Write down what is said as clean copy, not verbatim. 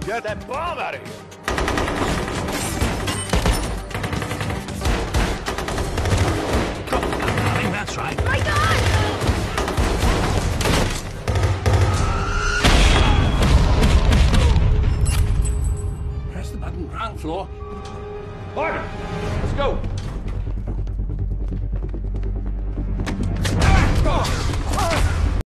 Get that bomb out of here! Come on, darling, that's right. My God! Press the button, ground floor. Harvey, let's go!